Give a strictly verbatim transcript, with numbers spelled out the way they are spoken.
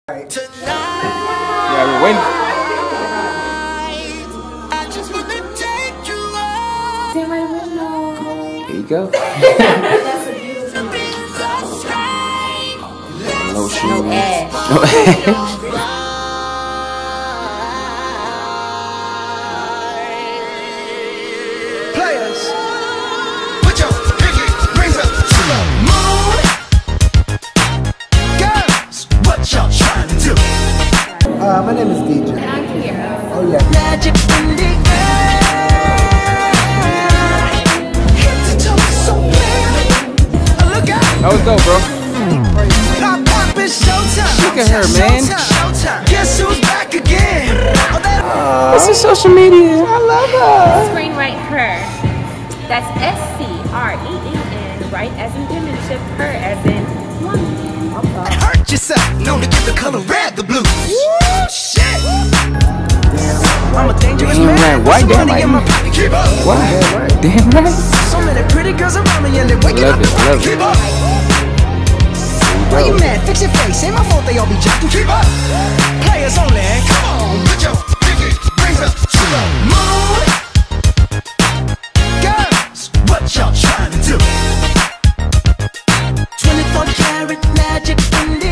Yeah, we're waiting. Here you go. That's a beautiful one. No shoes. No ass. No ass. Players, put your pinky rings up to the moon. Girls, what y'all trying to do? Uh, my name is D J. And I'm Kiera. Oh yeah. Magic in the air. Hit the toe so bad. Look out. That was dope, bro. Pop, pop, it's showtime. Look at her, man. Showtime. Guess who's back again? Oh, that This is social media. I love her. Screen right her. That's S C R E E N, right as in penmanship, her as in woman. Okay. hurt yourself. Known to give the color red the blues. Woo, shit. I'm a dangerous Damn man. right. Why Some damn money right? in my pocket. Keep up. Why? Damn right. So many pretty girls around me and they waking Love up. it, love it. Keep up. Why you mad? Fix your face. Ain't my fault they all be jacking. Keep up. Players only. Come on, put your pinky rings up to the moon. Girls, what y'all trying to do? twenty-four karat magic in the